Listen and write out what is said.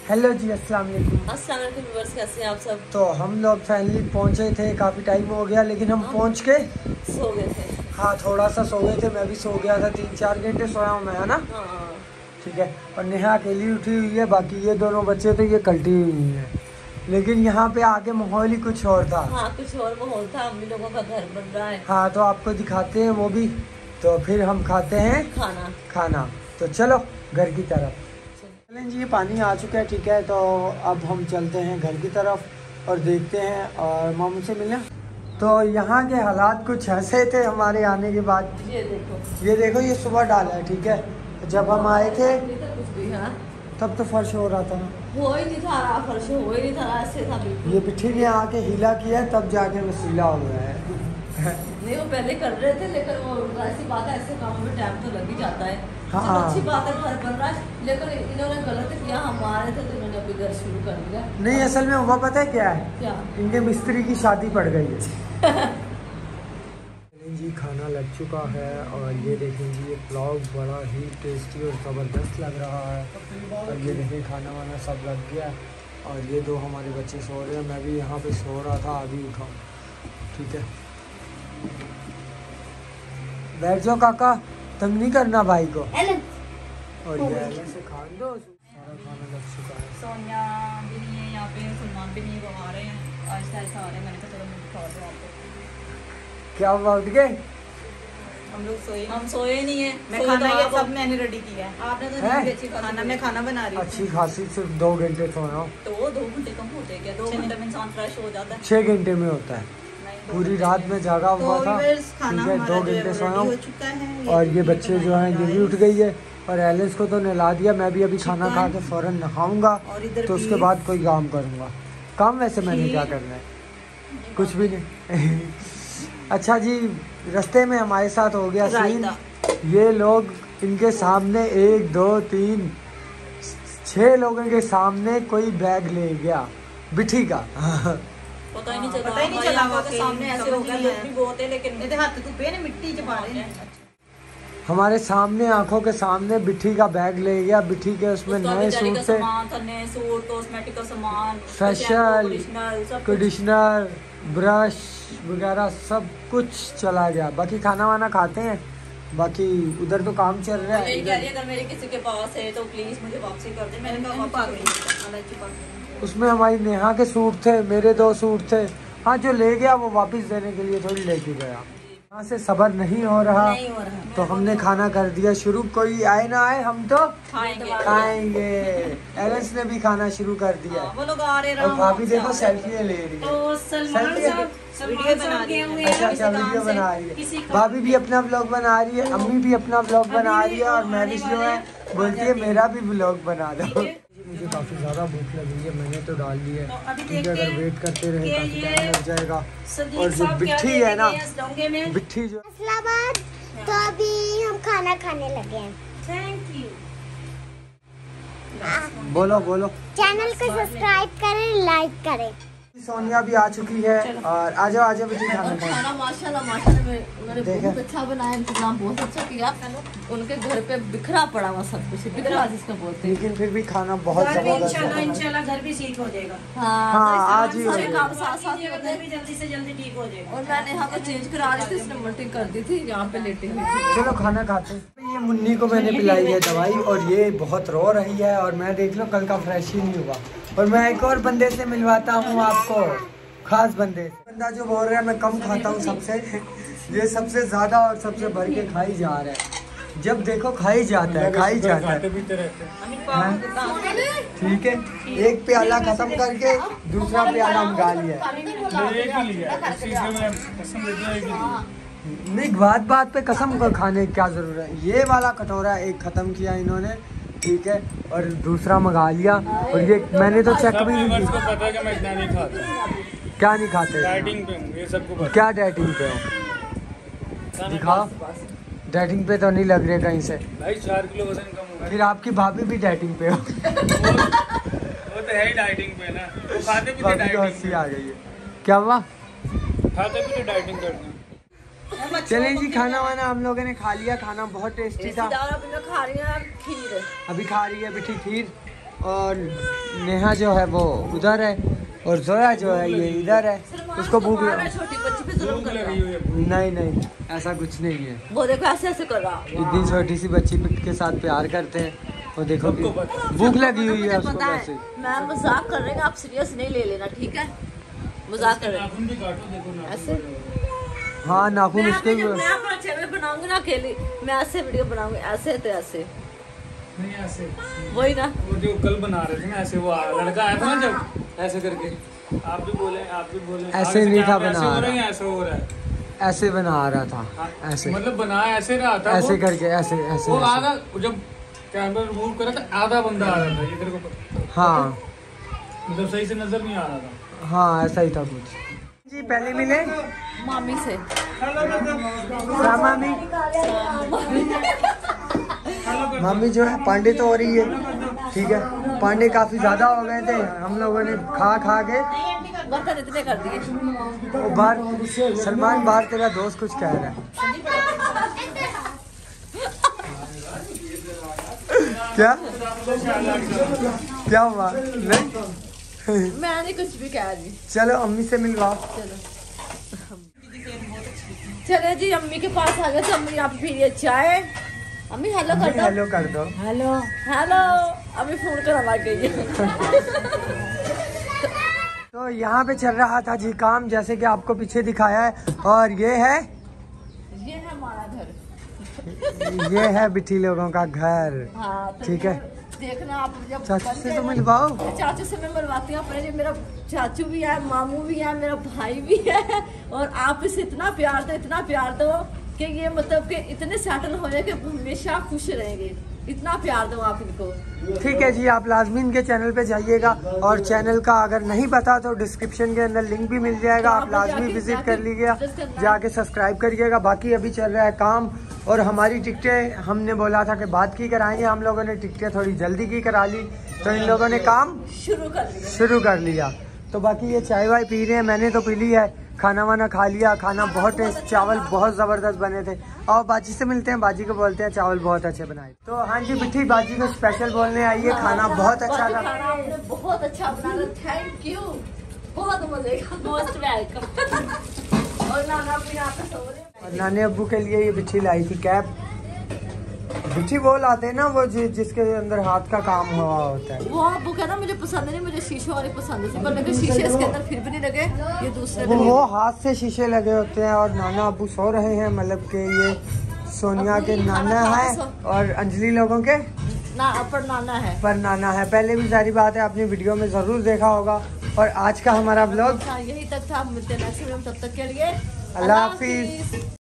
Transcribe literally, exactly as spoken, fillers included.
Hello जी, अस्सलाम वालेकुम। अस्सलाम वालेकुम व्यूअर्स, कैसे हैं आप सब। तो हम लोग फाइनली पहुंचे थे, काफ़ी टाइम हो गया लेकिन हम पहुंच के सो गए थे। हाँ, थोड़ा सा सो गए थे, मैं भी सो गया था, तीन चार घंटे सोया हूँ मैं, है ना। हाँ ठीक है। और नेहा अकेली उठी हुई है, बाकी ये दोनों बच्चे तो ये कल्टी हुई हैं। लेकिन यहाँ पे आके माहौल ही कुछ और था। हाँ, कुछ और माहौल था। अम्मी लोगों का घर बन रहा है। हाँ, तो आपको दिखाते हैं वो भी। तो फिर हम खाते हैं खाना खाना तो चलो घर की तरफ चलें जी। ये पानी आ चुका है, ठीक है। तो अब हम चलते हैं घर की तरफ और देखते हैं और मामू से मिलें। तो यहाँ के हालात कुछ ऐसे थे हमारे आने के बाद। ये देखो, ये देखो, ये सुबह डाला है, ठीक है। जब हम आए थे कुछ भी हाँ तब तो फर्श हो रहा था, हो ही नहीं था रहा, फर्श हो ही नहीं था, ऐसे था बिल्कुल। ये पिट्ठी ने आके हिला किया है तब जाके वसीला हो गया है। नहीं, वो पहले कर रहे थे, लेकिन वो ऐसी बात है, ऐसे काम में टाइम तो लग ही जाता है। हाँ। चलो अच्छी बात है, घर बन रहा है, लेकिन इन्होंने गलत किया। हम आ रहे थे तो इन्होंने अभी घर शुरू कर दिया। नहीं, असल में हुआ पता है क्या है, क्या इनके मिस्त्री की शादी पड़ गई है। जी खाना लग चुका है और ये देखें जी, ये पुलाव बड़ा ही टेस्टी और ज़बरदस्त लग रहा है। और ये देखें खाना वाना सब लग गया। और ये दो हमारे बच्चे सो रहे हैं, मैं भी यहाँ पे सो रहा था, अभी उठा, ठीक है। बैठ जाओ काका, तंग नहीं करना भाई को। और ये ऐसे से खान दो, सारा खाना लग चुका है। सोनिया भी नहीं है यहाँ पे, सलमान भी नहीं, वो आ रहे हैं आहिस्ता आहिस्ता आ रहे हैं। मैंने कहा चलो मैं खा दूँ आपको। क्या हुआ, उठ गए? हम लोग सोए हम सोए नहीं है। मैं खाना ये सब मैंने रेडी किया है। आपने तो है? नहीं बेची खाना मैं खाना बना रही हूँ। अच्छी खासी सिर्फ दो घंटे सोया हूँ। तो दो घंटे कम होते क्या? दो घंटे में इंसान फ्रेश हो जाता है। छः घंटे में होता है। पूरी रात में जागा हुआ था, ठीक है। दो घंटे सोया हूँ। और ये बच्चे जो हैं ये भी उठ गई है। और एलिस को तो नहला दिया, मैं भी अभी खाना खा के फ़ौरन नहाऊंगा, तो उसके बाद कोई काम करूँगा। काम वैसे मैंने क्या करना है, कुछ भी नहीं। अच्छा जी, रास्ते में हमारे साथ हो गया सीन। ये लोग इनके सामने एक दो तीन छः लोगों के सामने कोई बैग ले गया बिठी का। पता ही नहीं चला, पता ही नहीं चला के सामने ऐसे हो गया। भी बहुत है लेकिन मेरे हाथ तो पे ने मिट्टी च पा रहे हैं। हमारे सामने आंखों के सामने बिठी का बैग ले गया। बिठी के उसमें नए सूट थे, सूट, कॉस्मेटिक का सामान, फेशियल, कंडीशनर, ब्रश वगैरह सब कुछ चला गया। बाकी खाना वाना खाते हैं, बाकी उधर तो काम चल रहा है। अगर मेरे किसी के पास है तो प्लीज मुझे वापसी कर दे। मैंने कहा वापस। उसमें हमारी नेहा के सूट थे, मेरे दो सूट थे। हाँ, जो ले गया वो वापस देने के लिए थोड़ी लेके गया। यहाँ से सब्र नहीं हो रहा, नहीं हो रहा। तो हमने खाना कर दिया शुरू। कोई आए ना आए, हम तो खाएंगे खाएंगे। एलेंस ने भी खाना शुरू कर दिया। वो लोग आ रहे हैं। और भाभी देखो सेल्फी ले रही है। तो सलमान साहब वीडियो बना रही है। अच्छा अच्छा, वीडियो बना रही है। भाभी भी अपना ब्लॉग बना रही है, अम्मी भी अपना ब्लॉग बना रही है, और मैं भी जो है बोलती है मेरा भी ब्लॉग बना दो। मुझे काफ़ी ज़्यादा भूख लगी है, मैंने तो डाल दी है, क्योंकि अगर वेट करते रहे काफ़ी टाइम लग जाएगा। और जो बिट्ठी है ना, बिट्ठी जो इस्लामाबाद, तो अभी हम खाना खाने लगे हैं। Thank you. बोलो बोलो। चैनल को सब्सक्राइब करें, लाइक करें। सोनिया भी आ चुकी है, और आ जाओ आ जाओ बेटी खाना खाओ। खाना माशाल्लाह माशाल्लाह उन्होंने बहुत अच्छा बनाया, इंतजाम बहुत अच्छा किया। उनके घर पे बिखरा पड़ा हुआ सब कुछ, बिखरा जिसको बोलते हैं। लेकिन फिर भी खाना बहुत जबरदस्त है। इंशाल्लाह घर भी ठीक हो जाएगा। हाँ, आज ही सारे काम साथ साथ ही होते हैं। भी जल्दी से जल्दी ठीक हो जाएगा। और मैंने यहाँ पर चेंज करा रही थी, इसने उल्टी कर दी थी यहाँ पे लेटे हुए। चलो खाना खाते हैं। ये मुन्नी को मैंने पिलाई है दवाई, और ये बहुत रो रही है, और मैं देख लो कल का फ्रेश ही नहीं हुआ। और मैं एक और बंदे से मिलवाता हूँ आपको, खास बंदे। बंदा जो बोल रहा है मैं कम खाता हूँ सबसे, ये सबसे ज्यादा और सबसे भर के खाई जा रहा है। जब देखो खाई जाता है, खाई जाता है। ठीक है, एक प्याला खत्म करके दूसरा प्याला मंगा लिया। नहीं, बात बात पे कसम को खाने की क्या जरूरत है। ये वाला कटोरा एक खत्म किया इन्होंने, ठीक है, और दूसरा मंगा लिया। और ये मैंने तो चेक भी नहीं किया। क्या नहीं खाते? डाइटिंग पे हूँ, ये सबको पता। क्या डाइटिंग पे हो? दिखाओ। डाइटिंग पे तो नहीं लग रहे कहीं से। भाई चार किलो वजन कम हुआ। फिर आपकी भाभी भी डाइटिंग पे हो। वो, वो तो है ही डाइटिंग पे ना, वो खाते भी तो डाइटिंग आ गई है। क्या हुआ? खाते भी तो डाइटिंग करते हैं। चलें जी, खाना वाना हम लोगों ने खा लिया। खाना बहुत टेस्टी था। खा रही है खीर, अभी खा रही है बेटी खीर, और नेहा जो है वो उधर है और जोया जो है ये इधर है। उसको भूख लगी। छोटी बच्ची पे जुल्म कर रहा है। नहीं नहीं ऐसा कुछ नहीं है। वो देखो ऐसे ऐसे कर रहा। इतनी छोटी सी बच्ची के साथ प्यार करते हैं और देखो कि भूख लगी हुई है उसको कैसे। मैं मजाक कर रही हूँ, आप सीरियस नहीं ले लेना, ठीक है? मजाक कर रहे हैं ऐसे। हाँ नाखून उसके भी। मैं अपना चैनल बनाऊंगी ना अकेली, मैं ऐसे वीडियो बनाऊंगी, ऐसे तो ऐसे नहीं ऐसे वही ना। वो जो कल बना रहे थे ना ऐसे, वो लड़का आया था ना जब ऐसे करके, आप भी बोले आप भी बोले ऐसे नहीं था बना हो रहा है, ऐसे हो रहा है, ऐसे बना रहा था ऐसे, मतलब बना ऐसे रहा था ऐसे करके ऐसे ऐसे वो आधा जब कैमरा रिमूव करा था आधा बंदा आ रहा था ये तेरे को। हाँ मतलब सही से नजर नहीं आ रहा था। हाँ ऐसा ही था कुछ। जी पहले मिले मामी से। मामी मामी जो है पांडे तो हो रही है, ठीक है। पांडे काफी ज्यादा हो गए थे, हम लोगों ने खा खा के बर्तन इतने कर दिए। वो बाहर सलमान बाहर तेरा दोस्त कुछ कह रहा है। क्या क्या हुआ? नहीं मैं नहीं कुछ भी कह रही। चलो अम्मी से मिलवाओ। चलो चले जी अम्मी के पास आ गए तो अम्मी आप पी लिए चाय। अम्मी हेलो कर दो। हेलो कर दो। हेलो हेलो अम्मी फोन कर आ गई है। तो यहाँ पे चल रहा था जी काम, जैसे कि आपको पीछे दिखाया है। और ये है ये है हमारा घर। ये है बिठी लोगों का घर। हाँ तो ठीक है। देखना आप जब चाचू से तो मिलवाओ। चाचू से मैं मिलवाती हूँ अपने। मेरा चाचू भी है, मामू भी है, मेरा भाई भी है। और आप इसे इतना प्यार दो, इतना प्यार दो कि ये मतलब कि इतने सेटल हो जाए कि हमेशा खुश रहेंगे। इतना प्यार दो आप इनको। ठीक है जी, आप लाजमी इनके चैनल पे जाइएगा और चैनल का अगर नहीं पता तो डिस्क्रिप्शन के अंदर लिंक भी मिल जाएगा, आप लाजमी विजिट कर लीजिएगा, जाके सब्सक्राइब करिएगा। बाकी अभी चल रहा है काम और हमारी टिकटें हमने बोला था कि बाद की कराएंगे, हम लोगों ने टिकटें थोड़ी जल्दी की करा ली तो इन लोगों ने काम शुरू कर लिया शुरू कर लिया। तो बाकी ये चाय वाय पी रहे हैं, मैंने तो पी ली है, खाना वाना खा लिया। खाना बहुत टेस्ट, चावल बहुत ज़बरदस्त बने थे। और बाजी से मिलते हैं, बाजी को बोलते हैं चावल बहुत अच्छे बनाए। तो हाँ जी बिट्ठी बाजी को स्पेशल बोलने आई है, खाना बहुत अच्छा था। खाना आपने बहुत अच्छा बनाया, थैंक यू, बहुत मजे का, मोस्ट वेलकम। और नाना भी यहाँ पे सो रहे। और नाने अब्बू के लिए ये बिट्ठी लाई थी कैप। बिट्ठी वो लाते हैं ना वो जि, जिसके अंदर हाथ का काम हुआ होता है। वो अब्बू कहना मुझे पसंद नहीं, मुझे शीशे वाले पसंद है, पर लगे शीशे इसके अंदर फिर भी नहीं लगे, ये दूसरे वो, वो हाथ से शीशे लगे होते हैं। और नाना अब्बू सो रहे हैं, मतलब के ये सोनिया के नाना है और अंजलि लोगों के ना पर नाना है पर नाना है। पहले भी सारी बात है, आपने वीडियो में जरूर देखा होगा। और आज का हमारा ब्लॉग यही तक था, मिलते हैं नेक्स्ट वीडियो में, तब तक के लिए अल्लाह हाफिज।